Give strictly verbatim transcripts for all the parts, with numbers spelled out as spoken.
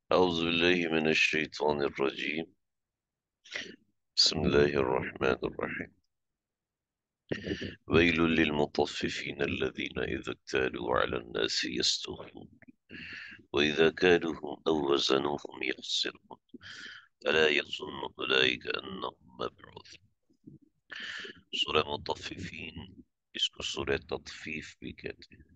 أعوذ بالله من الشيطان الرجيم. بسم الله الرحمن الرحيم. ويل للمطففين الذين إذا اكتالوا على الناس يستوفون وإذا كالوهم أو وزنوهم يخسرون ألا يظن أولئك أنهم مبعوثون. سورہ مطففین، اس کو سورہ تطفیف بھی کہتے ہیں،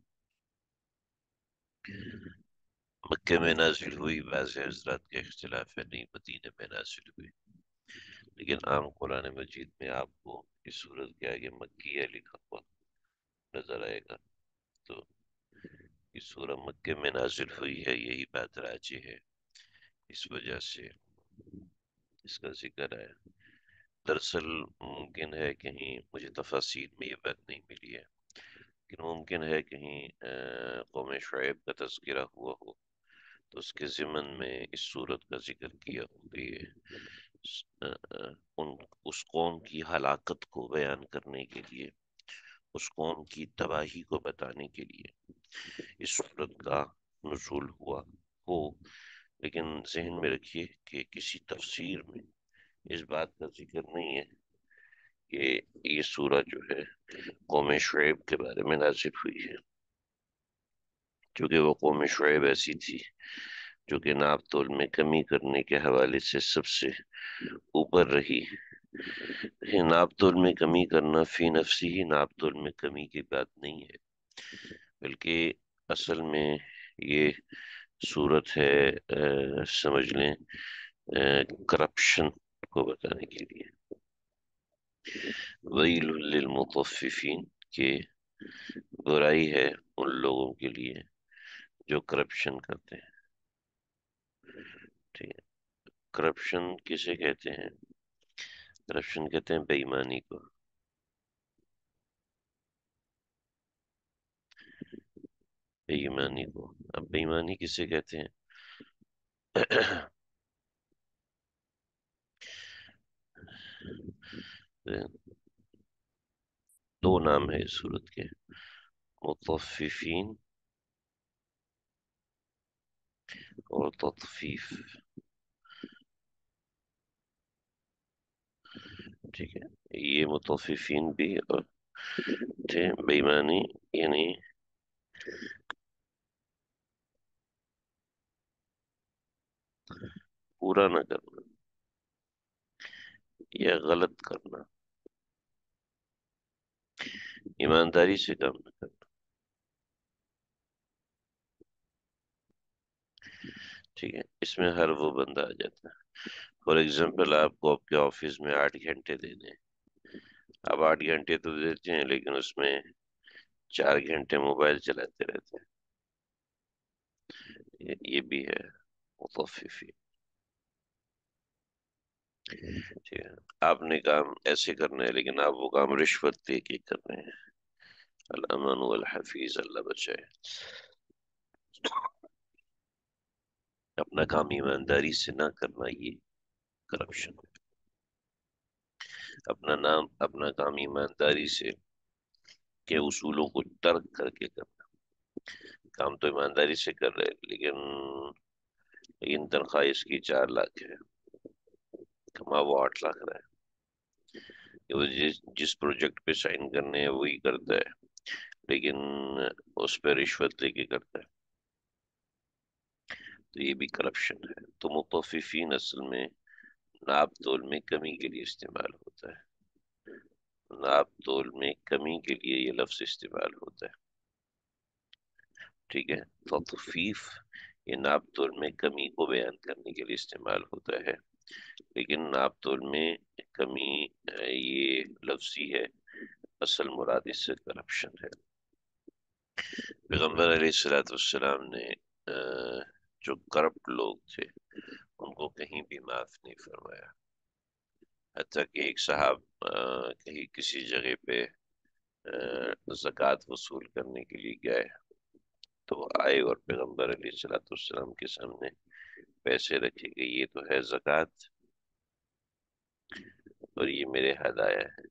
مکہ میں نازل ہوئی، بعض حضرات کا اختلاف ہے، نہیں مدینہ میں نازل ہوئی، لیکن عام قرآن مجید میں آپ کو اس سورت کے آگے مکیہ لکھا ہوا نظر آئے گا، تو یہ سورہ مکہ میں نازل ہوئی ہے، یہی بات راجح ہے، اس وجہ سے اس کا ذکر ہے۔ دراصل ممکن ہے کہیں، مجھے تفاصیر میں یہ بات نہیں ملی ہے، لیکن ممکن ہے کہیں قوم شعیب کا تذکرہ ہوا ہو تو اس کے ضمن میں اس صورت کا ذکر کیا ہو کہ یہ ان اس قوم کی ہلاکت کو بیان کرنے کے لیے، اس قوم کی تباہی کو بتانے کے لیے اس صورت کا نزول ہوا ہو، لیکن ذہن میں رکھیے کہ کسی تفسیر میں اس بات کا ذکر نہیں ہے کہ یہ سورہ جو ہے قوم شعیب کے بارے میں نازل ہوئی ہے، کیونکہ وہ قوم شعیب ایسی تھی جو کہ ناپ تول میں کمی کرنے کے حوالے سے سب سے اوپر رہی۔ ناپ تول میں کمی کرنا فی نفسی ہی ناپ تول میں کمی کی بات نہیں ہے، بلکہ اصل میں یہ صورت ہے سمجھ لیں کرپشن کو بتانے کے لیے۔ ویل للمطففین، کہ برائی ہے ان لوگوں کے لیے جو کرپشن کرتے ہیں۔ ٹھیک ہے، کرپشن کسے کہتے ہیں؟ کرپشن کہتے ہیں بے ایمانی کو۔ بے ایمانی کو اب بے ایمانی کسے کہتے ہیں؟ دو نام ہے اس صورت کے، مطففین اور تطفیف۔ ٹھیک ہے، یہ مطففین بھی اور تھے بے ایمانی، یعنی پورا نہ کرنا یا غلط کرنا، ایمانداری سے کام نہ کرنا۔ ٹھیک ہے، اس میں ہر وہ بندہ آ جاتا ہے۔ فار ایگزامپل، آپ کو آپ کے آفس میں آٹھ گھنٹے دینے ہیں، آپ آٹھ گھنٹے تو دیتے ہیں لیکن اس میں چار گھنٹے موبائل چلاتے رہتے ہیں، یہ یہ بھی ہے مطففی۔ ٹھیک ہے، آپ نے کام ایسے کرنا ہے لیکن آپ وہ کام رشوت دے کے کر رہے ہیں۔ الامان والحفیظ، اللہ بچائے۔ اپنا کام ایمانداری سے نہ کرنا، یہ کرپشن ہے۔ اپنا نام اپنا کام ایمانداری سے کے اصولوں کو ترک کر کے کرنا، کام تو ایمانداری سے کر رہے لیکن لیکن تنخواہ اس کی چار لاکھ ہے، کما وہ آٹھ لاکھ رہا ہے، وہ جس جس پروجیکٹ پہ سائن کرنے ہیں وہی کرتا ہے لیکن اس پہ رشوت لے کے کرتا ہے، تو یہ بھی کرپشن ہے۔ تو مطففین اصل میں ناپ تول میں کمی کے لیے استعمال ہوتا ہے، ناپ تول میں کمی کے لیے یہ لفظ استعمال ہوتا ہے۔ ٹھیک ہے، تطفیف یہ ناپ تول میں کمی کو بیان کرنے کے لیے استعمال ہوتا ہے، لیکن ناپ تول میں کمی یہ لفظی ہے، اصل مراد اس سے کرپشن ہے۔ پیغمبر علیہ الصلوۃ والسلام نے جو کرپٹ لوگ تھے ان کو کہیں بھی معاف نہیں فرمایا، حتیٰ کہ ایک صاحب کہیں کسی جگہ پہ زکوٰۃ وصول کرنے کے لیے گئے، تو آئے اور پیغمبر علیہ الصلوۃ والسلام کے سامنے پیسے رکھے کہ یہ تو ہے زکوٰۃ اور یہ میرے ہدایا ہے،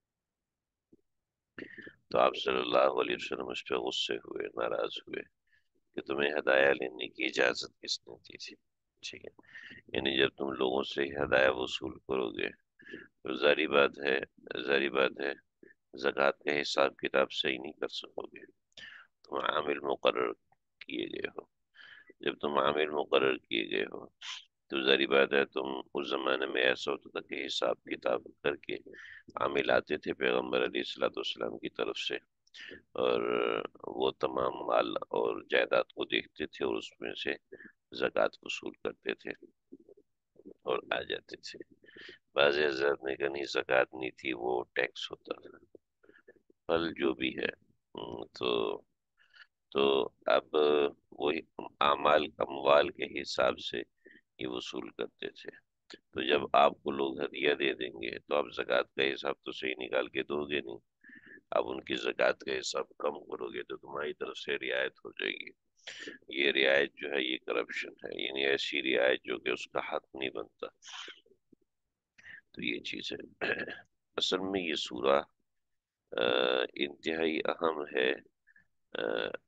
تو آپ صلی اللہ علیہ وسلم اس پہ غصے ہوئے، ناراض ہوئے کہ تمہیں ہدایہ لینے کی اجازت کس نے دی تھی؟ ٹھیک ہے، یعنی جب تم لوگوں سے ہدایہ وصول کرو گے تو ظاہری بات ہے ظاہری بات ہے زکوٰۃ کا حساب کتاب صحیح نہیں کر سکو گے، تم عامل مقرر کیے گئے ہو، جب تم عامل مقرر کیے گئے ہو تو ظاہری بات ہے تم اس زمانے میں ایسا ہوتا تھا کہ حساب کتاب کر کے عامل آتے تھے پیغمبر علیہ الصلوۃ والسلام کی طرف سے، اور وہ تمام مال اور جائیداد کو دیکھتے تھے اور اس میں سے زکوٰۃ وصول کرتے تھے اور آ جاتے تھے۔ بعض حضرات نے کہا نہیں زکوٰۃ نہیں تھی، وہ ٹیکس ہوتا تھا، پھل جو بھی ہے۔ ہم، تو تو اب وہی اعمال اموال کے حساب سے یہ وصول کرتے تھے، تو جب آپ کو لوگ ہدیہ دے دیں گے تو آپ زکوٰۃ کا حساب تو صحیح نکال کے دو گے نہیں، اب ان کی زکوٰۃ کا حساب کم کرو گے تو تمہاری طرف سے رعایت ہو جائے گی۔ یہ رعایت جو ہے یہ کرپشن ہے، یعنی ایسی رعایت جو کہ اس کا حق نہیں بنتا۔ تو یہ چیز ہے اصل میں یہ سورہ آ، انتہائی اہم ہے آ،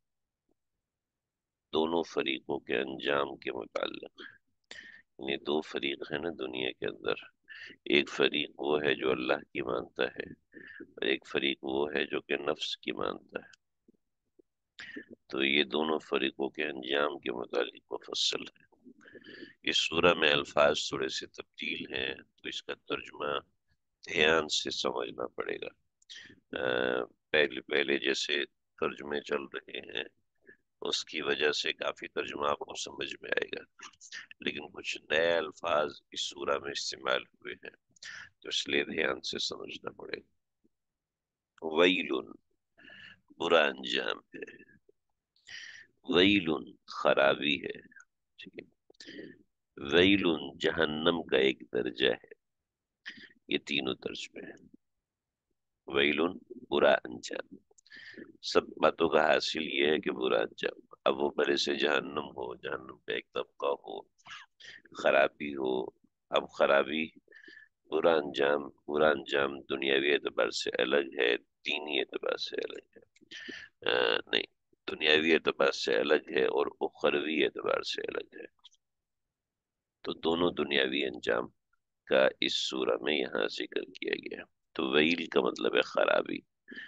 دونوں فریقوں کے انجام کے متعلق، یعنی دو فریق ہیں نا دنیا کے اندر، ایک فریق وہ ہے جو اللہ کی مانتا ہے اور ایک فریق وہ ہے جو کہ نفس کی مانتا ہے، تو یہ دونوں فریقوں کے انجام کے متعلق مفصل ہے۔ اس سورہ میں الفاظ تھوڑے سے تبدیل ہیں تو اس کا ترجمہ دھیان سے سمجھنا پڑے گا۔ پہلے پہلے جیسے ترجمے چل رہے ہیں اس کی وجہ سے کافی ترجمہ آپ کو سمجھ میں آئے گا، لیکن کچھ نئے الفاظ اس سورہ میں استعمال ہوئے ہیں تو اس لیے دھیان سے سمجھنا پڑے گا۔ ویل، برا انجام ہے، ویل خرابی ہے، ٹھیک ہے، ویل جہنم کا ایک درجہ ہے، یہ تینوں ترجمے ہیں۔ ویل برا انجام، سب باتوں کا حاصل یہ ہے کہ برا انجام، اب وہ بڑے سے جہنم ہو، جہنم کا ایک طبقہ ہو، خرابی ہو، اب خرابی برا انجام برا انجام دنیاوی اعتبار سے الگ ہے، دینی اعتبار سے الگ ہے، آ, نہیں دنیاوی اعتبار سے الگ ہے اور اخروی اعتبار سے الگ ہے، تو دونوں دنیاوی انجام کا اس سورہ میں یہاں ذکر کیا گیا۔ تو ویل کا مطلب ہے خرابی،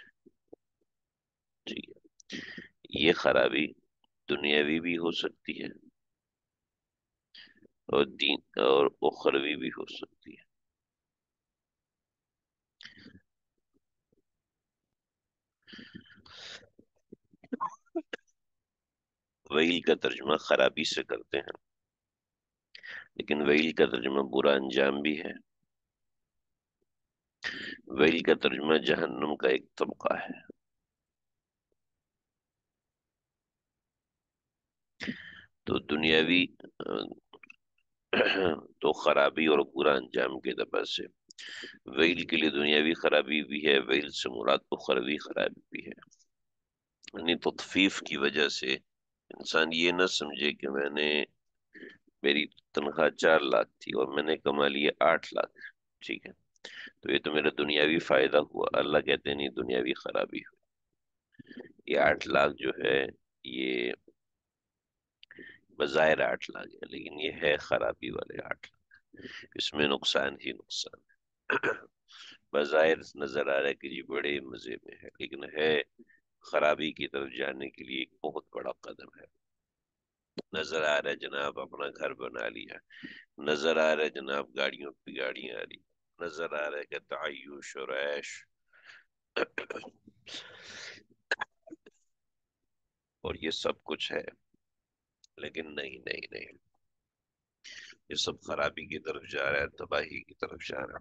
ٹھیک ہے، یہ خرابی دنیاوی بھی ہو سکتی ہے اور دین اور اخروی بھی ہو سکتی ہے۔ ویل کا ترجمہ خرابی سے کرتے ہیں، لیکن ویل کا ترجمہ برا انجام بھی ہے، ویل کا ترجمہ جہنم کا ایک طبقہ ہے۔ تو دنیاوی تو خرابی اور برا انجام کے اعتبار سے ویل کے لیے دنیاوی خرابی بھی ہے، ویل سے مراد اخروی خرابی بھی ہے، یعنی تطفیف کی وجہ سے انسان یہ نہ سمجھے کہ میں نے میری تنخواہ چار لاکھ تھی اور میں نے کما لیے آٹھ لاکھ، ٹھیک ہے، تو یہ تو میرا دنیاوی فائدہ ہوا، اللہ کہتے ہیں نہیں دنیاوی خرابی ہو، یہ آٹھ لاکھ جو ہے یہ بظاہر آٹھ لاکھ ہے لیکن یہ ہے خرابی والے آٹھ لاکھ، اس میں نقصان ہی نقصان ہے۔ بظاہر نظر آ رہا ہے کہ جی بڑے مزے میں ہے لیکن ہے خرابی کی طرف جانے کے لیے ایک بہت بڑا قدم ہے۔ نظر آ رہا ہے جناب اپنا گھر بنا لیا، نظر آ رہا ہے جناب گاڑیوں پہ گاڑیاں آ رہی، نظر آ رہا ہے کہ تعیش اور عیش اور یہ سب کچھ ہے، لیکن نہیں نہیں نہیں، یہ سب خرابی کی طرف جا رہا ہے، تباہی کی طرف جا رہا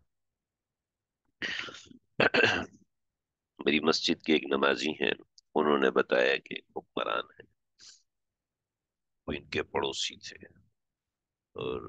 ہے۔ میری مسجد کے ایک نمازی ہیں، انہوں نے بتایا کہ ایک حکمران ہے، وہ ان کے پڑوسی تھے اور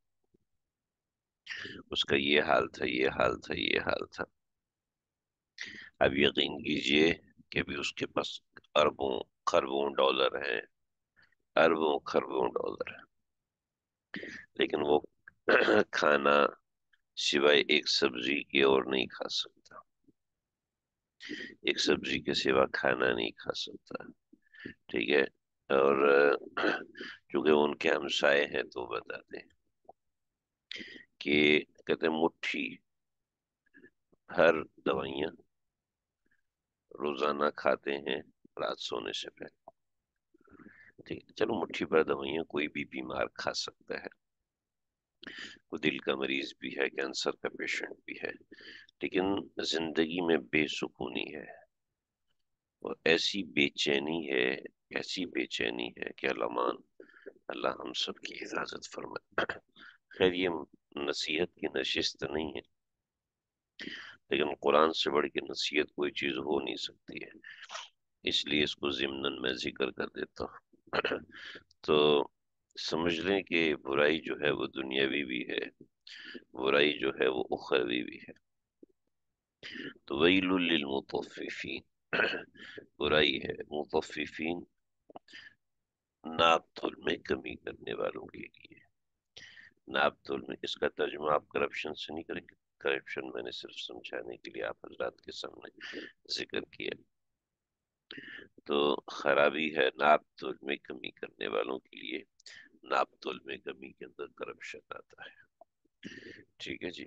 اس کا یہ حال تھا یہ حال تھا یہ حال تھا، اب یقین کیجئے کہ بھی اس کے پاس اربوں خربوں ڈالر ہیں، اربوں خربوں ڈالر ہیں، لیکن وہ کھانا سوائے ایک سبزی کے اور نہیں کھا سکتا، ایک سبزی کے سوا کھانا نہیں کھا سکتا، ٹھیک ہے، اور چونکہ وہ ان کے ہمسائے ہیں تو بتاتے ہیں کہ کہتے ہیں مٹھی ہر دوائیاں روزانہ کھاتے ہیں رات سونے سے پہلے. ٹھیک ہے، چلو مٹھی بھر دوائیاں کوئی بھی بیمار کھا سکتا ہے، کوئی دل کا مریض بھی ہے، کینسر کا پیشنٹ بھی ہے، لیکن زندگی میں بے سکونی ہے اور ایسی بے چینی ہے، ایسی بے چینی ہے کہ الامان اللہ ہم سب کی حفاظت فرمائے. خیر یہ نصیحت کی نشست نہیں ہے، لیکن قرآن سے بڑھ کے نصیحت کوئی چیز ہو نہیں سکتی ہے، اس لیے اس کو ضمناً میں ذکر کر دیتا ہوں. تو سمجھ لیں کہ برائی جو ہے وہ دنیاوی بھی ہے، برائی جو ہے وہ اخروی بھی ہے. تو ویل للمطففین برائی ہے مطففین، ناپ تول میں کمی کرنے والوں کے لیے. ناپ تول میں اس کا ترجمہ آپ کرپشن سے نہیں کریں گے، کرپشن میں نے صرف سمجھانے کے لیے آپ حضرات کے سامنے ذکر کیا. تو خرابی ہے ناپ تول میں کمی کرنے والوں کے لیے، ناپ تول میں کمی کے اندر کرپشن آتا ہے. ٹھیک ہے جی.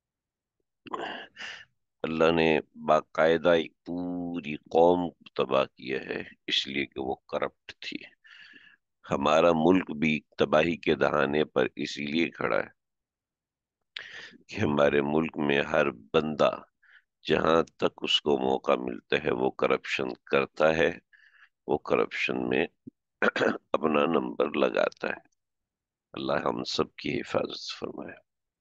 اللہ نے باقاعدہ ایک پوری قوم تباہ کیا ہے اس لیے کہ وہ کرپٹ تھی. ہمارا ملک بھی تباہی کے دہانے پر اسی لیے کھڑا ہے کہ ہمارے ملک میں ہر بندہ جہاں تک اس کو موقع ملتا ہے وہ کرپشن کرتا ہے، وہ کرپشن میں اپنا نمبر لگاتا ہے. اللہ ہم سب کی حفاظت فرمائے.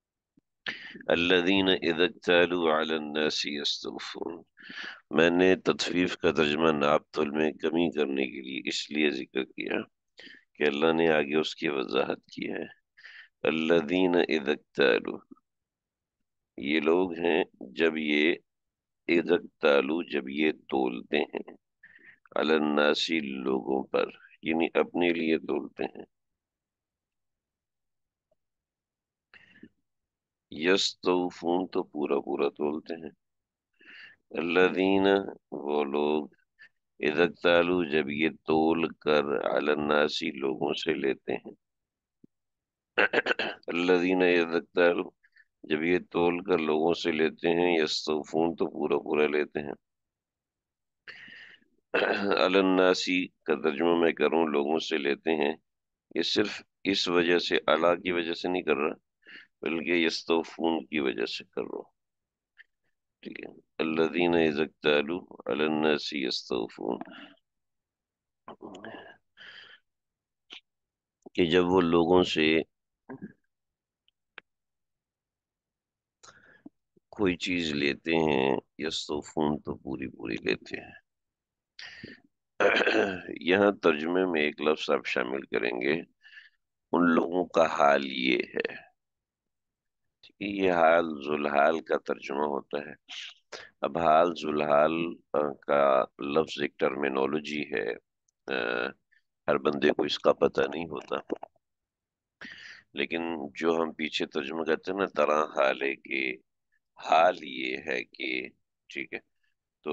الذین اذا اکتالوا علی الناس یستوفون، میں نے تطفیف کا ترجمہ ناپ تول میں کمی کرنے کے لیے اس لیے ذکر کیا کہ اللہ نے آگے اس کی وضاحت کی ہے. الذین اذا اکتالوا، یہ لوگ ہیں جب یہ اذا اکتالوا جب یہ تولتے ہیں، علی الناس لوگوں پر، یعنی اپنے لیے تولتے ہیں. یستوفون تو پورا پورا تولتے ہیں. الذین وہ لوگ اذا اکتالوا جب یہ تول کر علی الناس لوگوں سے لیتے ہیں. الذین اذا اکتالوا جب یہ تول کر لوگوں سے لیتے ہیں، یستوفون تو پورا پورا لیتے ہیں. علی الناس کا ترجمہ میں کروں لوگوں سے لیتے ہیں، یہ صرف اس وجہ سے اعلیٰ کی وجہ سے نہیں کر رہا بلکہ یستوفون کی وجہ سے کر رہا ہوں. ٹھیک ہے، الذین اذا اکتالوا علی الناس یستوفون، کہ جب وہ لوگوں سے کوئی چیز لیتے ہیں، یستوفون تو پوری پوری لیتے ہیں. یہاں ترجمے میں ایک لفظ آپ شامل کریں گے، ان لوگوں کا حال یہ ہے. یہ حال ذوالحال کا ترجمہ ہوتا ہے. اب حال ذوالحال کا لفظ ایک ٹرمینولوجی ہے، ہر بندے کو اس کا پتہ نہیں ہوتا، لیکن جو ہم پیچھے ترجمہ کرتے ہیں نا طرح حال ہے کہ حال یہ ہے کہ، ٹھیک ہے، تو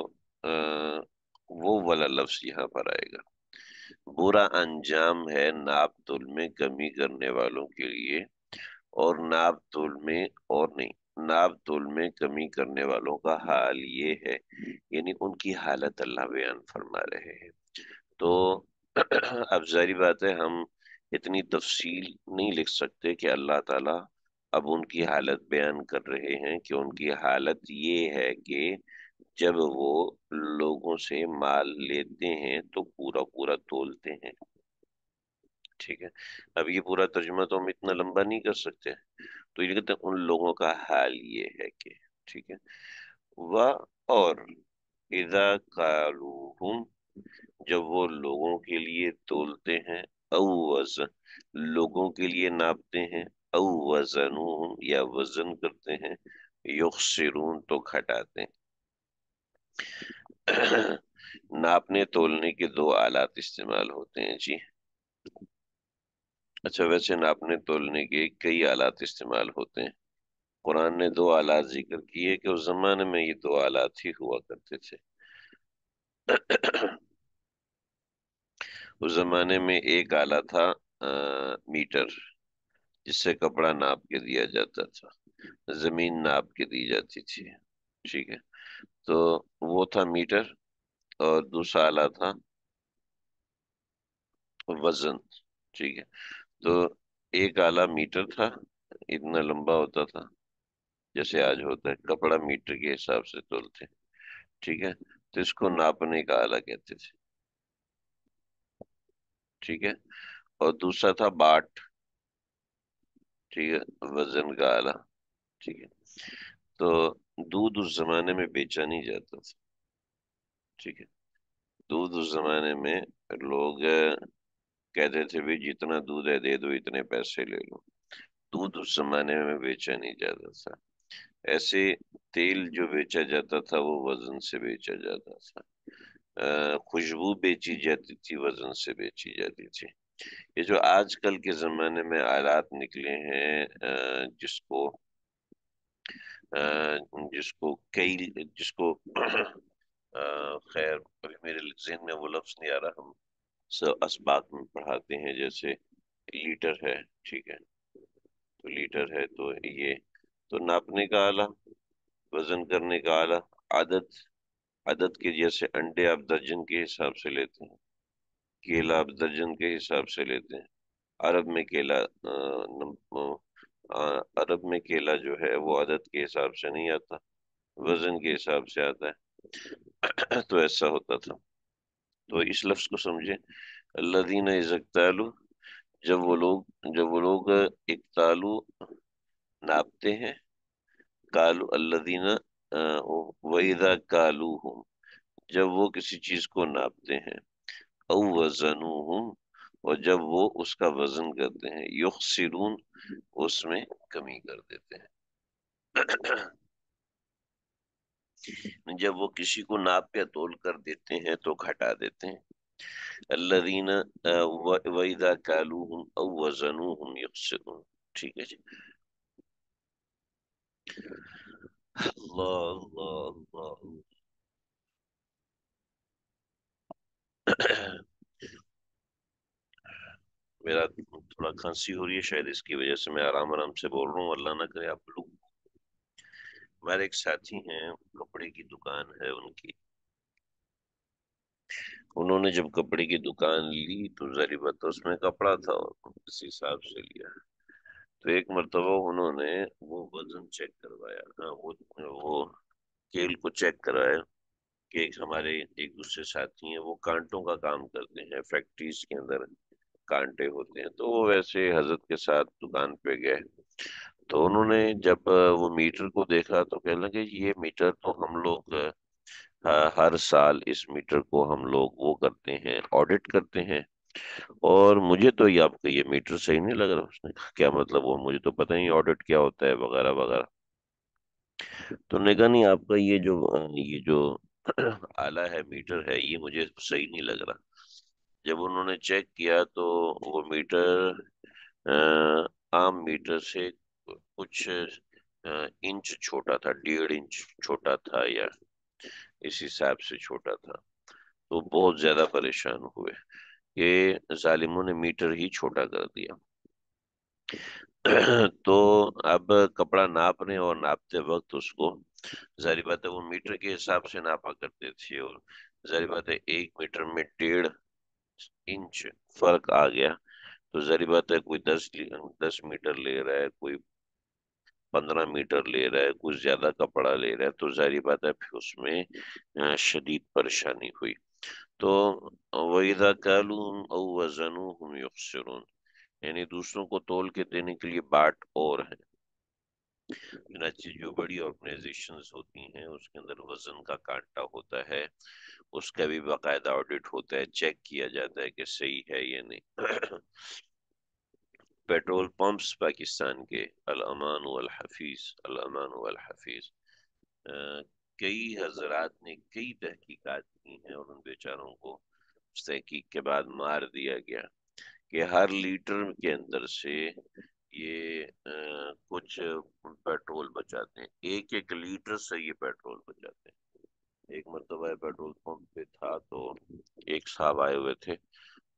وہ والا لفظ یہاں پر آئے گا. برا انجام ہے ناپ تول میں کمی کرنے والوں کے لیے، اور ناپ تول میں اور نہیں ناپ تول میں کمی کرنے والوں کا حال یہ ہے، یعنی ان کی حالت اللہ بیان فرما رہے ہیں. تو اب ظاہری بات ہے ہم اتنی تفصیل نہیں لکھ سکتے کہ اللہ تعالیٰ اب ان کی حالت بیان کر رہے ہیں کہ ان کی حالت یہ ہے کہ جب وہ لوگوں سے مال لیتے ہیں تو پورا پورا تولتے ہیں. ٹھیک ہے، اب یہ پورا ترجمہ تو ہم اتنا لمبا نہیں کر سکتے، تو یہ کہتے ہیں ان لوگوں کا حال یہ ہے کہ، ٹھیک ہے، وہ اور اذا قالوہم جب وہ لوگوں کے لیے تولتے ہیں، او وزن لوگوں کے لیے ناپتے ہیں، او وزنوہم یا وزن کرتے ہیں، یخسرون تو گھٹاتے ہیں. ناپنے تولنے کے دو آلات استعمال ہوتے ہیں جی. اچھا ویسے ناپنے تولنے کے کئی آلات استعمال ہوتے ہیں. قرآن نے دو آلات ذکر کیے کہ اس زمانے میں یہ دو آلات ہی ہوا کرتے تھے. उस जमाने में एक आला था अ, मीटर, जिससे कपड़ा नाप के दिया जाता था, जमीन नाप के दी जाती थी। ठीक है, तो वो था मीटर। और दूसरा आला था वजन। ठीक है, तो एक आला मीटर था, इतना लंबा होता था, जैसे आज होता है, कपड़ा मीटर के हिसाब से तोलते। ठीक है, तो इसको नापने का आला कहते थे। ठीक है, और दूसरा था बाट। ठीक है, वजन का आला। ठीक है, तो दूध उस जमाने में बेचा नहीं जाता था। ठीक है, दूध उस जमाने में लोग अ, कहते थे भी जितना दूध है दे दो, इतने पैसे ले लो। दूध उस जमाने में बेचा नहीं जाता था। ऐसे तेल जो बेचा जाता था वो वजन से बेचा जाता था। अ, खुशबू बेची जाती थी, वजन से बेची जाती थी। ये जो आजकल के जमाने में आलात निकले हैं, अ, जिसको अ, जिसको कई जिसको अ, खैर अभी मेरे जहन में वो लफ्ज नहीं आ रहा, हम सब असबाक में पढ़ाते हैं, जैसे लीटर है। ठीक है, तो लीटर है, तो ये तो नापने का आला, वजन करने का आला। आदत, आदत के जैसे अंडे आप दर्जन के हिसाब से लेते हैं, केला आप दर्जन के हिसाब से लेते हैं। अरब में केला अ, नम- अ, अरब में केला जो है वो आदत के हिसाब से नहीं आता, वजन के हिसाब से आता है। तो ऐसा होता था। तो इस लफ्ज को समझे, अल्लज़ीना इज़्तालू, जब वो लोग जब वो लोग इक्तालू नापते हैं, कालू अल्लज़ीना वइज़ा कालूहुम, जब वो किसी चीज को नापते हैं, औ वज़नूहुम, और जब वो उसका वजन करते हैं, युखसिरून, उसमें कमी कर देते हैं। जब वो किसी को नाप या तोल कर देते हैं तो घटा देते हैं। अल्लज़ीना वइज़ा कालूहुम औ वज़नूहुम युखसिरून। ठीक है जी। अल्लाह अल्लाह अल्लाह। मेरा थोड़ा खांसी हो रही है, शायद इसकी वजह से मैं आराम आराम से बोल रहा हूँ, अल्लाह ना करे आप लोग। हमारे एक साथी हैं, कपड़े की दुकान है उनकी। उन्होंने जब कपड़े की दुकान ली तो जारी बात है, उसमें कपड़ा था, उस हिसाब से लिया। तो एक मर्तबा उन्होंने वो वजन चेक करवाया, हाँ वो वो स्केल को चेक कराया। कि एक हमारे एक दूसरे साथी हैं, वो कांटों का काम करते हैं, फैक्ट्रीज के अंदर कांटे होते हैं, तो वो वैसे हजरत के साथ दुकान पे गए। तो उन्होंने जब अ, वो मीटर को देखा तो कहने लगे ये मीटर तो हम लोग अ, हर साल इस मीटर को हम लोग वो करते हैं, ऑडिट करते हैं, और मुझे तो ये आपका ये मीटर सही नहीं लग रहा। उसने कहा क्या मतलब, वो मुझे तो पता नहीं ऑडिट क्या होता है वगैरह वगैरह। तो उन्होंने कहा नहीं, आपका ये जो अ, ये जो आला है, मीटर है, ये मुझे सही नहीं लग रहा। जब उन्होंने चेक किया तो वो मीटर अ, आम मीटर से कुछ अ, इंच छोटा था, डेढ़ इंच छोटा था, या इस हिसाब से छोटा था। तो बहुत ज्यादा परेशान हुए कि जालिमों ने मीटर ही छोटा कर दिया। तो अब कपड़ा नापने और नापते वक्त उसको, जारी बात है वो मीटर के हिसाब से नापा करते थे, और जारी बात है एक मीटर में डेढ़ इंच फर्क आ गया। तो जारी बात है कोई दस दस मीटर ले रहा है, कोई पंद्रह मीटर ले रहा है, कुछ ज्यादा कपड़ा ले रहा है, तो जारी बात है फिर उसमें अ, शदीद परेशानी हुई। तो वहीदा कालून औ वजनूहुम युखसिरून, यानी दूसरों को तोल के देने के लिए बाट और है। चुनांचे जो बड़ी ऑर्गेनाइजेशंस होती हैं उसके अंदर वजन का कांटा होता है, उसका भी बाकायदा ऑडिट होता है, चेक किया जाता है कि सही है या नहीं। पेट्रोल पंप्स पाकिस्तान के, अल अमान वल हफीज, अल अमान वल हफीज, अ, कई हजरात ने कई तहकीकात की हैं, और उन बेचारों को उस तहकीक के बाद मार दिया गया कि हर लीटर के अंदर से ये अ, कुछ पेट्रोल बचाते हैं, एक एक लीटर से ये पेट्रोल बचाते हैं। एक मरतबा पेट्रोल पंप पे था, तो एक साहब आए हुए थे,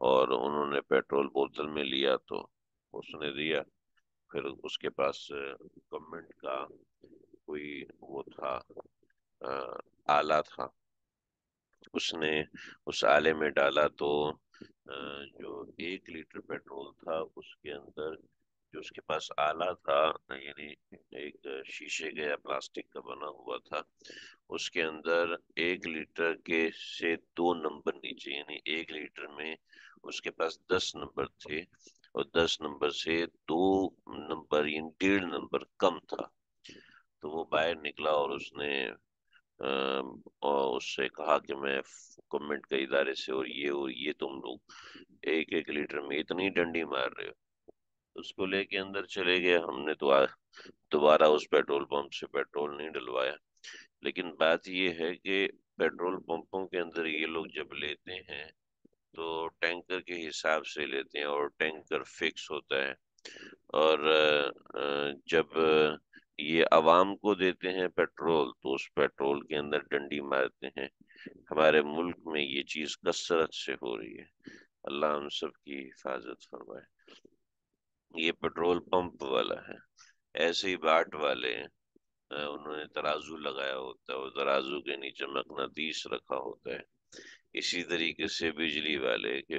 اور انہوں نے پیٹرول بوتل میں لیا تو اس نے دیا، پھر اس کے پاس گورنمنٹ کا کوئی وہ تھا، آ، آلہ تھا، اس نے اس آلے میں ڈالا تو آ، جو ایک لیٹر پیٹرول تھا اس کے اندر، جو اس کے پاس آلہ تھا، یعنی ایک شیشے کا یا پلاسٹک کا بنا ہوا تھا، اس کے اندر ایک لیٹر کے سے دو نمبر نیچے، یعنی ایک لیٹر میں اس کے پاس دس نمبر تھے، اور دس نمبر سے دو نمبر یعنی ڈیڑھ نمبر کم تھا۔ تو وہ باہر نکلا اور اس نے ام، اور اس سے کہا کہ میں گورنمنٹ کے ادارے سے، اور یہ اور یہ تم لوگ ایک ایک لیٹر میں اتنی ڈنڈی مار رہے ہو۔ اس کو لے کے اندر چلے گئے، ہم نے تو آ- دوبارہ اس پیٹرول پمپ سے پیٹرول نہیں ڈلوایا۔ لیکن بات یہ ہے کہ پیٹرول پمپوں کے اندر یہ لوگ جب لیتے ہیں تو ٹینکر کے حساب سے لیتے ہیں، اور ٹینکر فکس ہوتا ہے، اور جب یہ عوام کو دیتے ہیں پیٹرول تو اس پیٹرول کے اندر ڈنڈی مارتے ہیں۔ ہمارے ملک میں یہ چیز کثرت سے ہو رہی ہے، اللہ ہم سب کی حفاظت فرمائے۔ یہ پیٹرول پمپ والا ہے، ایسے ہی باٹ والے ہیں، انہوں نے ترازو لگایا ہوتا ہے، اور ترازو کے نیچے مقناطیس رکھا ہوتا ہے۔ اسی طریقے سے بجلی والے کے،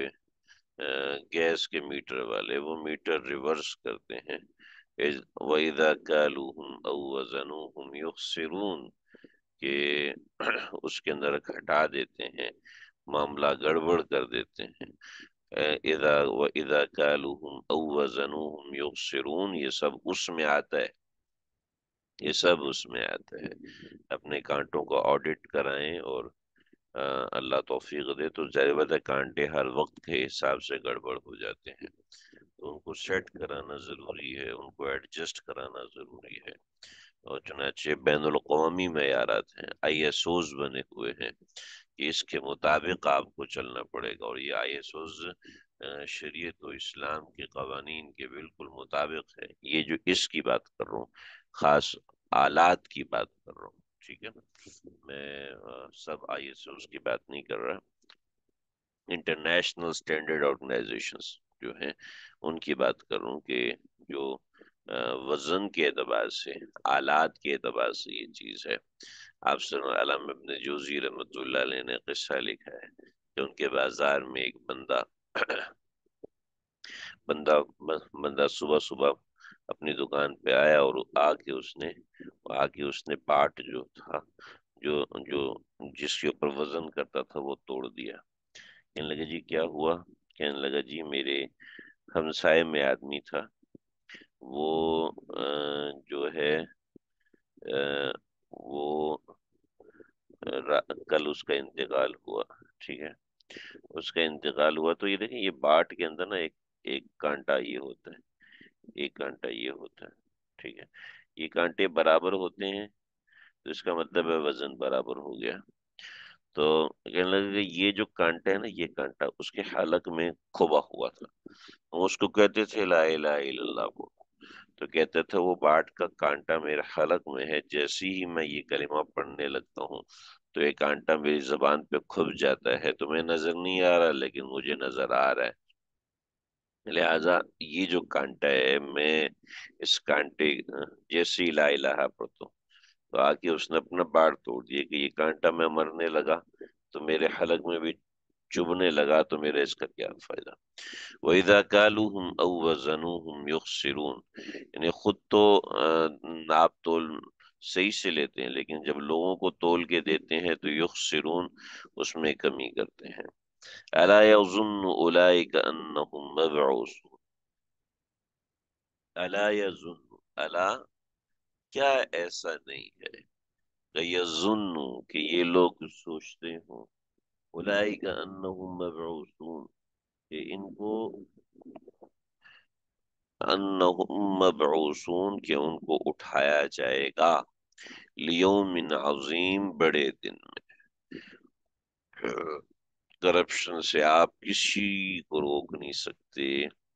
گیس کے میٹر والے، وہ میٹر ریورس کرتے ہیں، وَإِذَا كَالُوهُمْ أَوْ وَزَنُوهُمْ يُخْسِرُونَ، کہ اس کے اندر گھٹا دیتے ہیں، معاملہ گڑبڑ کر دیتے ہیں۔ اذا وَإِذَا كَالُوهُمْ أَوْ وَزَنُوهُمْ يُخْسِرُونَ، یہ سب اس میں آتا ہے، یہ سب اس میں آتا ہے۔ اپنے کانٹوں کو آڈٹ کرائیں، اور آ، اللہ توفیق دے تو ظاہر بات ہے کانٹے ہر وقت کے حساب سے گڑبڑ ہو جاتے ہیں، تو ان کو سیٹ کرانا ضروری ہے، ان کو ایڈجسٹ کرانا ضروری ہے۔ اور چنانچہ بین الاقوامی معیارات ہیں، آئی ایس اوز بنے ہوئے ہیں کہ اس کے مطابق آپ کو چلنا پڑے گا، اور یہ آئی ایس اوز شریعت و اسلام کے قوانین کے بالکل مطابق ہے۔ یہ جو اس کی بات کر رہا ہوں، خاص آلات کی بات کر رہا ہوں، ٹھیک ہے نا، میں آ، سب آئی ایس اوز کی بات نہیں کر رہا، انٹرنیشنل اسٹینڈرڈ آرگنائزیشنز جو ہیں ان کی بات کر رہا ہوں، کہ جو آ، وزن کے اعتبار سے، آلات کے اعتبار سے یہ چیز ہے۔ آپ سے علامہ ابن جوزی رحمۃ اللہ علیہ نے قصہ لکھا ہے کہ ان کے بازار میں ایک بندہ بندہ بندہ صبح صبح اپنی دکان پہ آیا، اور آ کے اس نے آ کے اس نے پاٹ جو تھا، جو جو جس کے اوپر وزن کرتا تھا، وہ توڑ دیا۔ کہنے لگا جی کیا ہوا؟ کہنے لگا جی میرے ہمسائے میں آدمی تھا، وہ آ، جو ہے آ، وہ را- کل اس کا انتقال ہوا، ٹھیک ہے، اس کا انتقال ہوا تو یہ دیکھیں، یہ باٹ کے اندر نا ایک ایک کانٹا یہ ہوتا ہے، ایک کانٹا یہ ہوتا ہے، ٹھیک ہے، یہ کانٹے برابر ہوتے ہیں تو اس کا مطلب ہے وزن برابر ہو گیا۔ تو کہنے لگا کہ یہ جو کانٹا ہے نا، یہ کانٹا اس کے حلق میں کھبا ہوا تھا، ہم اس کو کہتے تھے لا الہ الا اللہ کو، تو کہتا تھا وہ باٹ کا کانٹا میرے حلق میں ہے، جیسے ہی میں یہ کلمہ پڑھنے لگتا ہوں تو یہ کانٹا میری زبان پہ کھب جاتا ہے، تمہیں نظر نہیں آ رہا لیکن مجھے نظر آ رہا ہے، لہذا یہ جو کانٹا ہے، میں اس کانٹے جیسے ہی لا الہ پڑھتا ہوں تو آ کے اس نے اپنا باڑ توڑ دیا، کہ یہ کانٹا میں مرنے لگا تو میرے حلق میں بھی چبھنے لگا، تو میرا اس کا کیا فائدہ۔ وَإِذَا كَالُوهُمْ أَوْ وَزَنُوهُمْ يُخْسِرُونَ، یعنی خود تو آ، ناپ تول صحیح سے لیتے ہیں، لیکن جب لوگوں کو تول کے دیتے ہیں تو یخسرون، اس میں کمی کرتے ہیں۔ أَلَا يَظُنُّ أُولَئِكَ أَنَّهُمْ مَبْعُوثُونَ، أَلَا يَظُنُّ، أَلَا کیا ایسا نہیں ہے، کہ یظن کہ یہ لوگ سوچتے ہوں، اولئک انہم مبعوثون کہ ان کو، انہم مبعوثون کہ ان کو اٹھایا جائے گا، لیوم عظیم، بڑے دن میں۔ کرپشن سے آپ کسی کو روک نہیں سکتے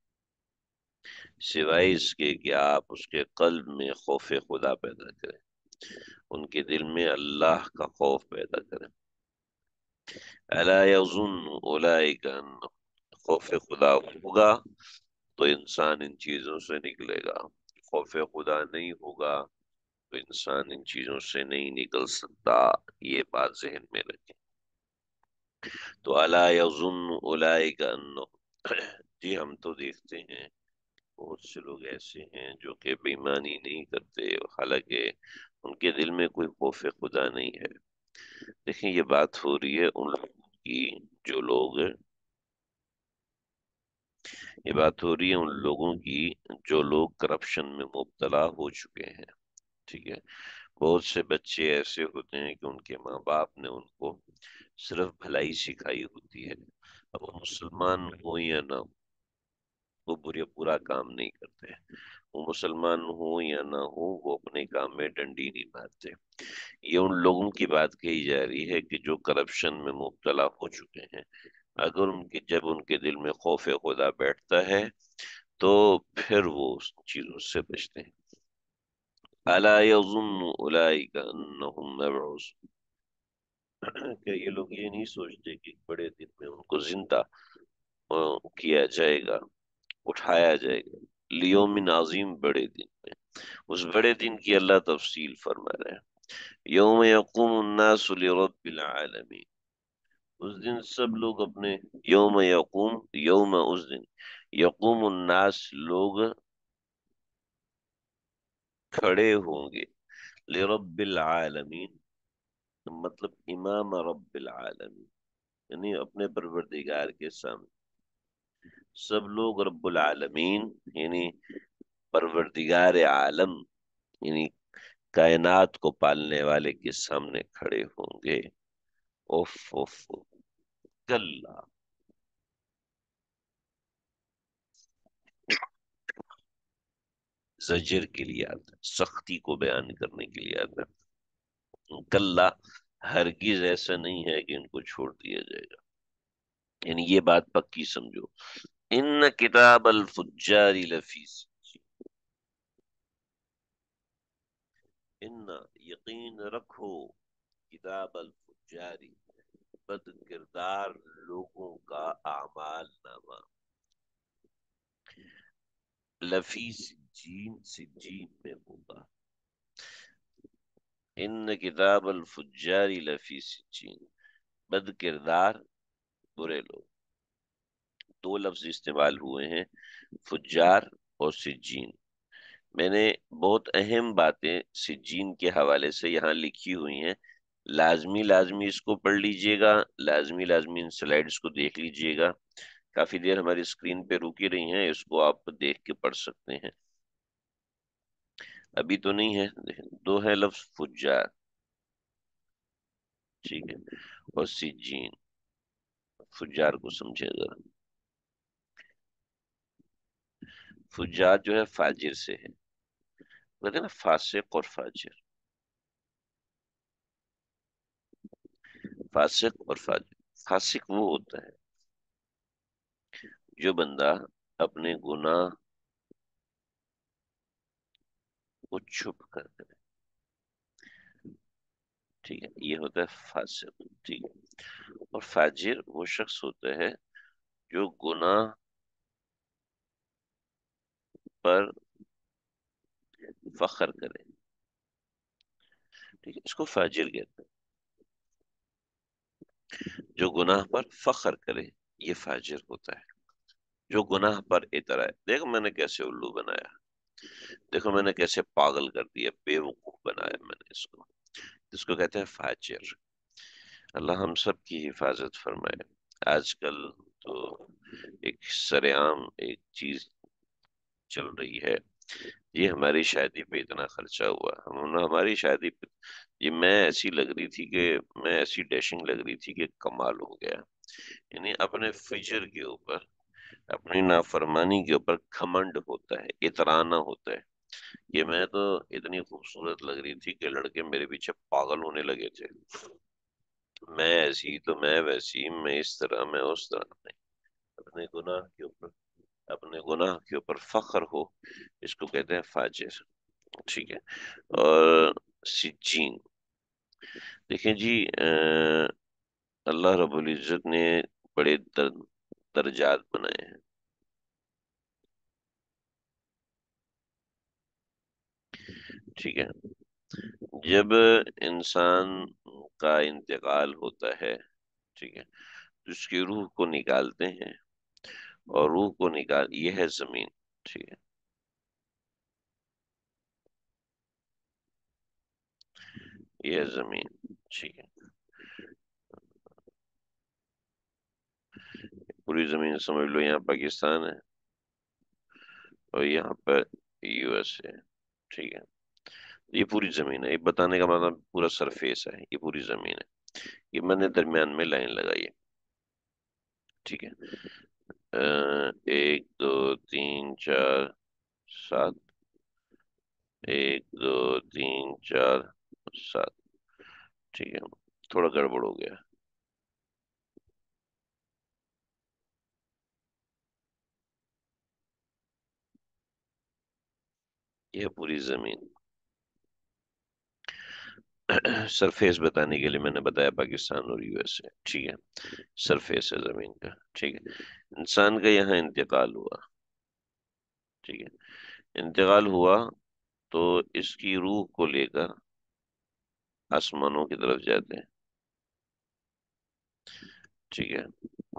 سوائے اس کے کہ آپ اس کے قلب میں خوف خدا پیدا کریں، ان کے دل میں اللہ کا خوف پیدا کریں۔ الا یظن اولئک ان، خوف خدا ہوگا تو انسان ان چیزوں سے نکلے گا، خوف خدا نہیں ہوگا تو انسان ان چیزوں سے نہیں نکل سکتا۔ یہ بات ذہن میں رکھیں۔ تو الا یظن اولئک انہم، جی ہم تو دیکھتے ہیں بہت سے لوگ ایسے ہیں جو کہ بے ایمانی نہیں کرتے، حالانکہ ان کے دل میں کوئی خوف خدا نہیں ہے۔ دیکھیں یہ بات ہو رہی ہے ان لوگوں کی جو لوگ یہ بات ہو رہی ہے ان لوگوں کی جو لوگ کرپشن میں مبتلا ہو چکے ہیں، ٹھیک ہے۔ بہت سے بچے ایسے ہوتے ہیں کہ ان کے ماں باپ نے ان کو صرف بھلائی سکھائی ہوتی ہے، اب وہ مسلمان ہو یا نہ ہو، وہ برے برا کام نہیں کرتے، وہ مسلمان ہو یا نہ ہو وہ اپنے کام میں ڈنڈی نہیں مارتے۔ یہ ان لوگوں کی بات کہی جا رہی ہے کہ جو کرپشن میں مبتلا ہو چکے ہیں، اگر ان کے جب ان کے دل میں خوف خدا بیٹھتا ہے تو پھر وہ اس چیزوں سے بچتے ہیں۔ الا یظن اولئک انہم مبعوثون، کہ یہ لوگ یہ نہیں سوچتے کہ بڑے دن میں ان کو زندہ آ، کیا جائے گا، اٹھایا جائے گا، لیوم عظیم، بڑے دن میں۔ اس بڑے دن کی اللہ تفصیل فرما رہے ہیں، یوم یقوم الناس لرب العالمین، اس دن سب لوگ اپنے، یوم یقوم، یوم اس دن، یقوم الناس لوگ کھڑے ہوں گے، لرب العالمین مطلب امام رب العالمین، یعنی اپنے پروردگار کے سامنے سب لوگ رب العالمین یعنی پروردگار عالم یعنی کائنات کو پالنے والے کے سامنے کھڑے ہوں گے۔ اوف اوف کلا، زجر کے لیے آتا ہے، سختی کو بیان کرنے کے لیے آتا ہے۔ کلا، ہرگز ایسا نہیں ہے کہ ان کو چھوڑ دیا جائے گا، یعنی یہ بات پکی سمجھو، ان کتاب الفجار لفی سجین، ان یقین رکھو، کتاب الفجاری بد کردار لوگوں کا اعمال نامہ، لفی سجین، سجین میں ہوگا، ان کتاب الفجار لفی سجین، بد کردار برے لوگ، دو لفظ استعمال ہوئے ہیں، فجار اور سجین۔ میں نے بہت اہم باتیں سجین کے حوالے سے یہاں لکھی ہوئی ہیں، لازمی لازمی اس کو پڑھ لیجئے گا، لازمی لازمی ان سلائیڈز کو دیکھ لیجئے گا، کافی دیر ہماری اسکرین پہ رکی رہی ہیں، اس کو آپ دیکھ کے پڑھ سکتے ہیں، ابھی تو نہیں ہے، دو ہے لفظ فجار، ٹھیک ہے، اور سجین، فجار کو سمجھے ذرا، فجار جو ہے فاجر سے ہے، کہتے ہیں نا فاسق اور فاجر، فاسق اور فاجر، فاسق وہ ہوتا ہے جو بندہ اپنے گناہ کو چھپ کر کرے، ٹھیک ہے، یہ ہوتا ہے فاسق، ٹھیک ہے، اور فاجر وہ شخص ہوتا ہے جو گناہ پر فخر کرے، ٹھیک ہے، اس کو فاجر کہتے ہیں، جو گناہ پر فخر کرے یہ فاجر ہوتا ہے، جو گناہ پر اترائے، دیکھو میں نے کیسے الو بنایا، دیکھو میں نے کیسے پاگل کر دیا، بے وقوف بنایا میں نے اس کو، اس کو کہتے ہیں فاجر۔ اللہ ہم سب کی حفاظت فرمائے۔ آج کل تو ایک سرعام ایک چیز چل رہی ہے، یہ ہماری شادی پہ اتنا خرچہ ہوا، ہم ہماری شادی پہ یہ میں ایسی لگ رہی تھی کہ میں ایسی ڈیشنگ لگ رہی تھی کہ کمال ہو گیا، یعنی اپنے فجر کے اوپر، اپنی نافرمانی کے اوپر کھمنڈ ہوتا ہے، اترانا ہوتا ہے، کہ میں تو اتنی خوبصورت لگ رہی تھی کہ لڑکے میرے پیچھے پاگل ہونے لگے تھے، میں ایسی تو میں ویسی، میں اس طرح میں اس طرح نہیں، اپنے گناہ کے اوپر اپنے گناہ کے اوپر فخر ہو، اس کو کہتے ہیں فاجر، ٹھیک ہے۔ اور سجین، دیکھیں جی، اللہ رب العزت نے بڑے درد درجات بنائے ہیں. ٹھیک ہے. جب انسان کا انتقال ہوتا ہے، ٹھیک ہے، تو اس کی روح کو نکالتے ہیں، اور روح کو نکال یہ ہے زمین. ٹھیک ہے. یہ ہے زمین. ٹھیک ہے. پوری زمین سمجھ لو، یہاں پاکستان ہے اور یہاں پر یو ایس ہے. ٹھیک ہے. یہ پوری زمین ہے. یہ بتانے کا مطلب پورا سرفیس ہے، یہ پوری زمین ہے. یہ میں نے درمیان میں لائن لگائی ہے. ٹھیک ہے. اہ، ایک دو تین چار سات. ایک دو تین چار سات. ٹھیک ہے. تھوڑا گڑبڑ ہو گیا. یہ پوری زمین. سرفیس بتانے کے لیے میں نے بتایا پاکستان اور یو ایس اے. ٹھیک ہے. سرفیس ہے زمین کا. ٹھیک ہے. انسان کا یہاں انتقال ہوا. ٹھیک ہے. انتقال ہوا تو اس کی روح کو لے کر آسمانوں کی طرف جاتے ہیں. ٹھیک ہے.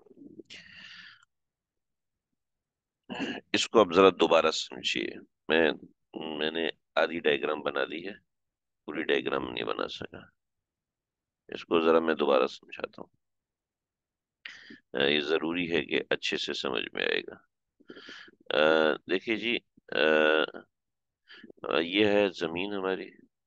اس کو اب ذرا دوبارہ سمجھیے. میں میں نے آدھی ڈائیگرام بنا دی ہے، پوری ڈائیگرام نہیں بنا سکا. اس کو ذرا میں دوبارہ سمجھاتا ہوں. یہ ضروری ہے کہ اچھے سے سمجھ میں آئے گا. دیکھیے جی، یہ ہے زمین ہماری.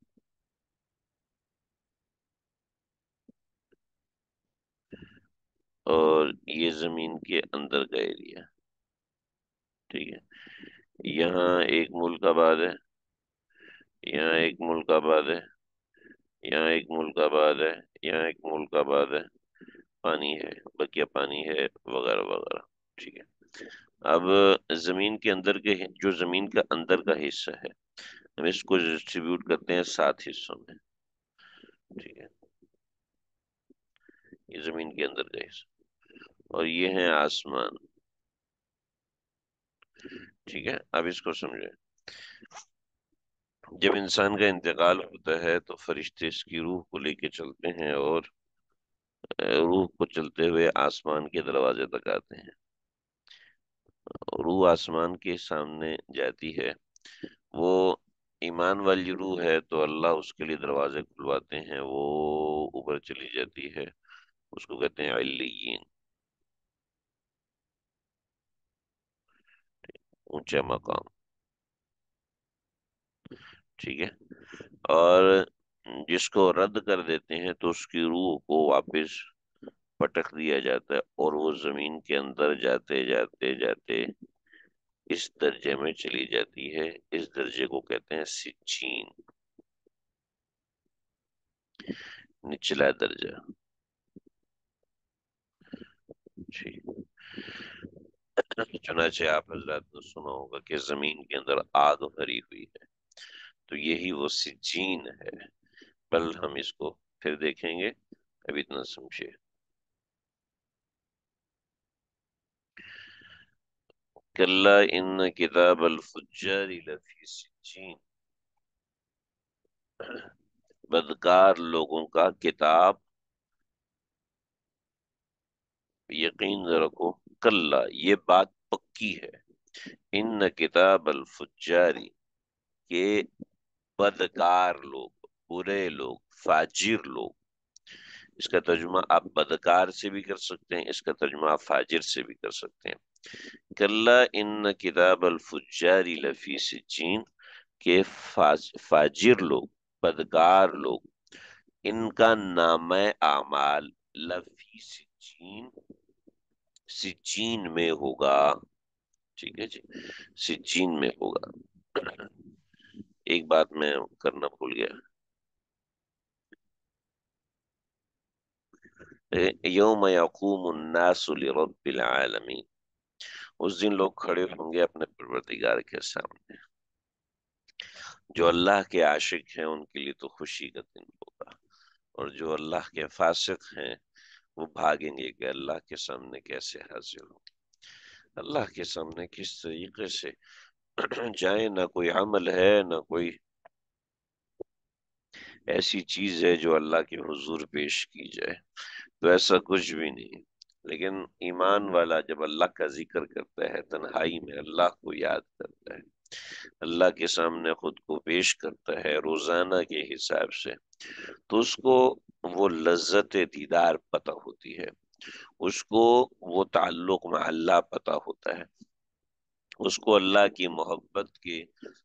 اور یہ زمین کے اندر کا ایریا. ٹھیک ہے. یہاں ایک ملک آباد ہے، یہاں ایک ملک آباد ہے، یہاں ایک ملک آباد ہے، یہاں ایک ملک آباد ہے. پانی ہے، بقیہ پانی ہے، وغیرہ وغیرہ. ٹھیک ہے. اب زمین کے اندر کے جو زمین کا اندر کا حصہ ہے، ہم اس کو ڈسٹریبیوٹ کرتے ہیں سات حصوں میں. ٹھیک ہے. یہ زمین کے اندر کا حصہ اور یہ ہے آسمان. ٹھیک ہے. اب اس کو سمجھے. جب انسان کا انتقال ہوتا ہے تو فرشتے اس کی روح کو لے کے چلتے ہیں، اور روح کو چلتے ہوئے آسمان کے دروازے تک آتے ہیں. روح آسمان کے سامنے جاتی ہے. وہ ایمان والی روح ہے تو اللہ اس کے لیے دروازے کھلواتے ہیں، وہ اوپر چلی جاتی ہے. اس کو کہتے ہیں علیین، اونچا مقام. ٹھیک ہے. اور جس کو رد کر دیتے ہیں تو اس کی روح کو واپس پٹک دیا جاتا ہے، اور وہ زمین کے اندر جاتے جاتے جاتے اس درجے میں چلی جاتی ہے. اس درجے کو کہتے ہیں سجین، نچلا درجہ. ٹھیک. چنانچہ آپ حضرات نے سنا ہوگا کہ زمین کے اندر آگ بھری ہوئی ہے، تو یہی وہ سجین ہے. بل ہم اس کو پھر دیکھیں گے، ابھی اتنا سمجھے. کلا ان کتاب الفجار لفی سجین. بدکار لوگوں کا کتاب، یقین رکھو، کلا یہ بات پکی ہے، ان کتاب الفجاری کے بدکار لوگ، برے لوگ، فاجر لوگ. اس کا ترجمہ آپ بدکار سے بھی کر سکتے ہیں، اس کا ترجمہ آپ فاجر سے بھی کر سکتے ہیں. کلا ان کتاب الفجار لفی سجین کے فاجر لوگ، بدکار لوگ، ان کا نام اعمال لفی سجین، سجین میں ہوگا. ٹھیک ہے جی. سجین میں ہوگا. ایک بات میں کرنا بھول گیا. یوم یقوم الناس لرب العالمین. اس دن لوگ کھڑے ہوں گے اپنے پروردگار کے سامنے. جو اللہ کے عاشق ہیں ان کے لیے تو خوشی کا دن ہوگا، اور جو اللہ کے فاسق ہیں وہ بھاگیں گے کہ اللہ کے سامنے کیسے حاضر ہوں، اللہ کے سامنے کس طریقے سے جائیں، نہ کوئی عمل ہے نہ کوئی ایسی چیز ہے جو اللہ کے حضور پیش کی جائے، تو ایسا کچھ بھی نہیں۔ لیکن ایمان والا جب اللہ کا ذکر کرتا ہے، تنہائی میں اللہ کو یاد کرتا ہے، اللہ کے سامنے خود کو پیش کرتا ہے روزانہ کے حساب سے، تو اس کو وہ لذت دیدار پتہ ہوتی ہے، اس کو وہ تعلق مع اللہ پتہ ہوتا ہے، اس کو اللہ کی محبت کے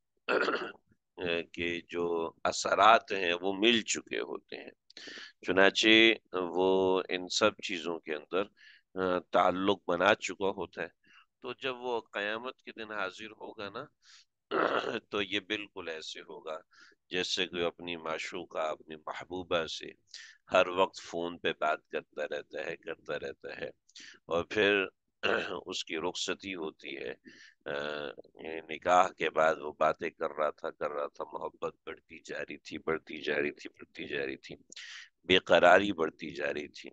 کے جو اثرات ہیں وہ مل چکے ہوتے ہیں، چنانچہ وہ ان سب چیزوں کے اندر آ، تعلق بنا چکا ہوتا ہے۔ تو جب وہ قیامت کے دن حاضر ہوگا نا، تو یہ بالکل ایسے ہوگا جیسے کوئی اپنی معشوقہ، اپنی محبوبہ سے ہر وقت فون پہ بات کرتا رہتا ہے کرتا رہتا ہے، اور پھر اس کی رخصتی ہوتی ہے، نکاح کے بعد وہ باتیں کر رہا تھا کر رہا تھا محبت بڑھتی جا رہی تھی بڑھتی جا رہی تھی بڑھتی جا رہی تھی، بے قراری بڑھتی جا رہی تھی،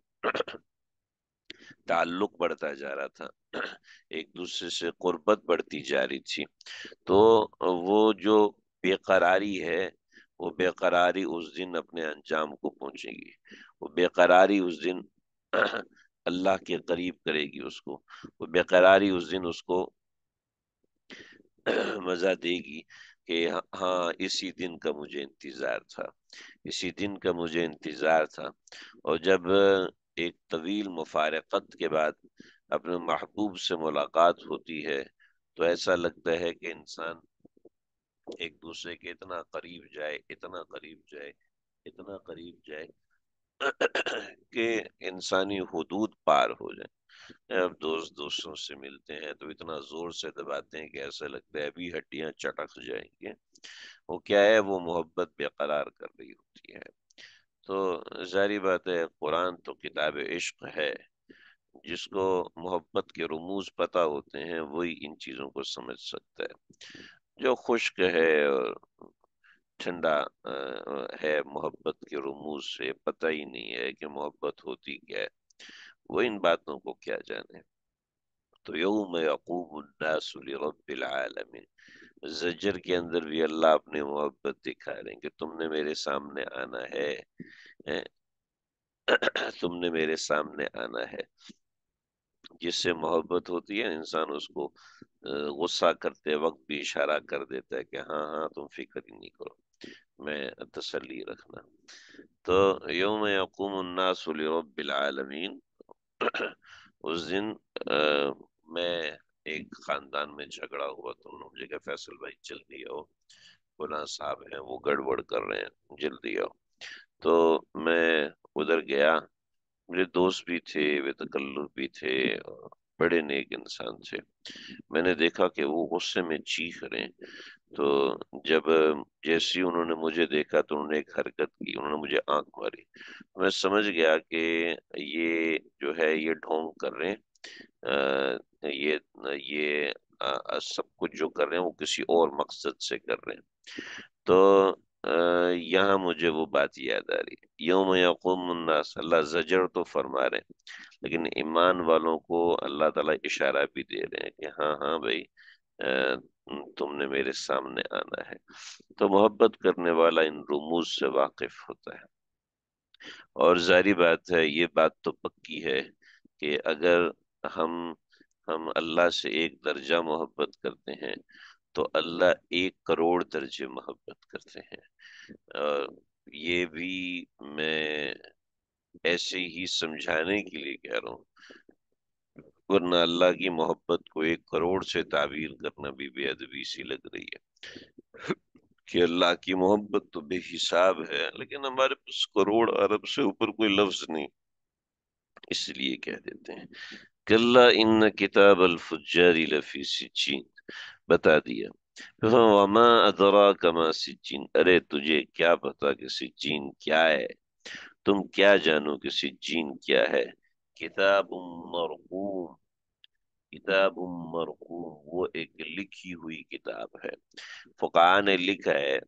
تعلق بڑھتا جا رہا تھا، ایک دوسرے سے قربت بڑھتی جا رہی تھی، تو وہ جو بے قراری ہے، وہ بے قراری اس دن اپنے انجام کو پہنچے گی، وہ بے قراری اس دن اللہ کے قریب کرے گی اس کو، وہ بے قراری اس دن اس کو مزہ دے گی کہ ہاں اسی دن کا مجھے انتظار تھا، اسی دن کا مجھے انتظار تھا۔ اور جب ایک طویل مفارقت کے بعد اپنے محبوب سے ملاقات ہوتی ہے، تو ایسا لگتا ہے کہ انسان ایک دوسرے کے اتنا قریب جائے اتنا قریب جائے اتنا قریب جائے کہ انسانی حدود پار ہو جائے۔ اب دوست دوستوں سے ملتے ہیں تو اتنا زور سے دباتے ہیں کہ ایسا لگتا ہے ابھی ہڈیاں چٹک جائیں گے، وہ کیا ہے، وہ محبت بے قرار کر رہی ہوتی ہے۔ تو ظاہری بات ہے، قرآن تو کتاب عشق ہے، جس کو محبت کے رموز پتہ ہوتے ہیں وہی ان چیزوں کو سمجھ سکتا ہے۔ جو خشک ہے اور ٹھنڈا آ، ہے محبت کے رموز سے، پتہ ہی نہیں ہے کہ محبت ہوتی کیا ہے، وہ ان باتوں کو کیا جانے۔ تو یوم یقوم الناس لرب العالمین، زجر کے اندر بھی اللہ اپنی محبت دکھا رہے ہیں کہ تم نے میرے سامنے آنا ہے، اے، تم نے میرے سامنے آنا ہے۔ جس سے محبت ہوتی ہے انسان اس کو آ، غصہ کرتے وقت بھی اشارہ کر دیتا ہے کہ ہاں ہاں تم فکر ہی نہیں کرو، میں تسلی رکھنا۔ تو یوم یقوم الناس لرب العالمین، اس دن آ، میں ایک خاندان میں جھگڑا ہوا تو انہوں نے مجھے کہا فیصل بھائی جلدی آؤ، فلاں صاحب ہیں وہ گڑبڑ کر رہے ہیں جلدی آؤ۔ تو میں ادھر گیا، میرے دوست بھی تھے، بے تکلف بھی تھے، اور بڑے نیک انسان تھے۔ میں نے دیکھا کہ وہ غصے میں چیخ رہے ہیں، تو جب جیسی انہوں نے مجھے دیکھا تو انہوں نے ایک حرکت کی، انہوں نے مجھے آنکھ ماری، میں سمجھ گیا کہ یہ جو ہے یہ ڈھونگ کر رہے ہیں، آ، یہ یہ آ، سب کچھ جو کر رہے ہیں وہ کسی اور مقصد سے کر رہے ہیں۔ تو آ، یہاں مجھے وہ بات یاد آ رہی ہے، یوم یقوم الناس، اللہ زجر تو فرما رہے ہیں لیکن ایمان والوں کو اللہ تعالیٰ اشارہ بھی دے رہے ہیں کہ ہاں ہاں بھائی، آ، تم نے میرے سامنے آنا ہے۔ تو محبت کرنے والا ان رموز سے واقف ہوتا ہے، اور ظاہری بات ہے، یہ بات تو پکی ہے کہ اگر ہم ہم اللہ سے ایک درجہ محبت کرتے ہیں تو اللہ ایک کروڑ درجے محبت کرتے ہیں۔ اور یہ بھی میں ایسے ہی سمجھانے کے لیے کہہ رہا ہوں، ورنہ اللہ کی محبت کو ایک کروڑ سے تعبیر کرنا بھی بے ادبی سی لگ رہی ہے کہ اللہ کی محبت تو بے حساب ہے، لیکن ہمارے پاس کروڑ ارب سے اوپر کوئی لفظ نہیں، اس لیے کہہ دیتے ہیں کلا ان کتاب الفجار لفی سجین، بتا دیا۔ وما ادراک ما سجین، ارے تجھے کیا پتا کہ سجین کیا ہے، تم کیا جانو کہ سجین کیا ہے۔ کتاب مرقوم، کتاب مرقوم، وہ ایک لکھی ہوئی کتاب ہے۔ فقہاء نے لکھا ہے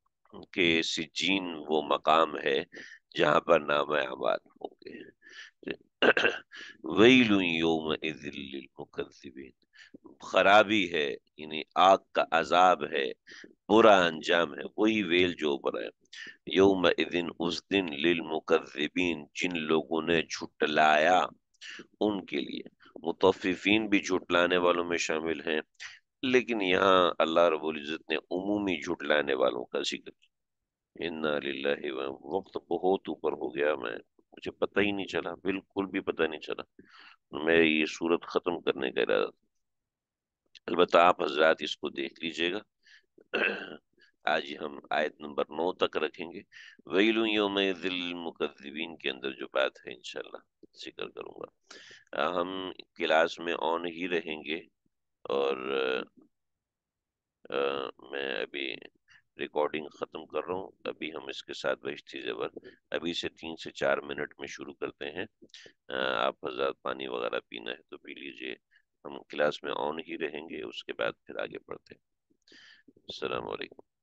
کہ سجین وہ مقام ہے جہاں پر نام اعمال ہوں گے، वैल यौमइज़िल लिलमुकज़्ज़िबीन, खराबी है, यानी आग का अजाब है, बुरा अंजाम है, वही वेल जो बुरा है। यौमइज़िन, उस दिन, लिलमुकज़्ज़िबीन, जिन लोगों ने झुटलाया, उनके लिए। मुतफ्फिफीन भी झुटलाने वालों में शामिल हैं, लेकिन यहाँ अल्लाह रब्बुल इज्जत ने उमूमी झुटलाने वालों का जिक्र किया। इन्ना लिल्लाहि व, वक्त बहुत ऊपर हो गया, मैं मुझे पता ही नहीं चला, बिल्कुल भी पता नहीं चला। मैं ये सूरत खत्म करने का इरादा था। अलबत्ता आप हजरात इसको देख लीजिएगा। आज ही हम आयत नंबर नौ तक रखेंगे। वैलु यौमइज़िल लिलमुकज़्ज़िबीन के अंदर जो बात है इंशाल्लाह जिक्र करूंगा। अ, हम क्लास में ऑन ही रहेंगे, और अ, मैं अभी रिकॉर्डिंग खत्म कर रहा हूँ। अभी हम इसके साथ बहिश्ती ज़ेवर अभी से तीन से चार मिनट में शुरू करते हैं। अ, आप हज़रात पानी वगैरह पीना है तो पी लीजिए। हम क्लास में ऑन ही रहेंगे, उसके बाद फिर आगे बढ़ते हैं। अस्सलाम वालेकुम।